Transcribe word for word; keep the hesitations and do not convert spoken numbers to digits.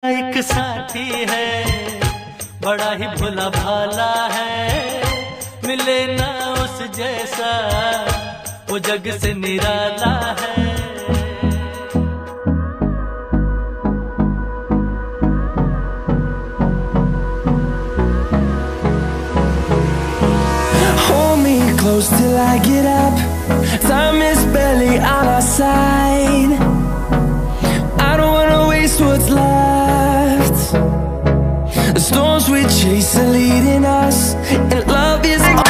एक साथी है बड़ा ही भोला भाला है, मिले ना उस जैसा वो जग से निराला है। Hold me close till I get up. Time is barely on our side. I don't wanna waste what's left. The storms we chase are leading us, and love is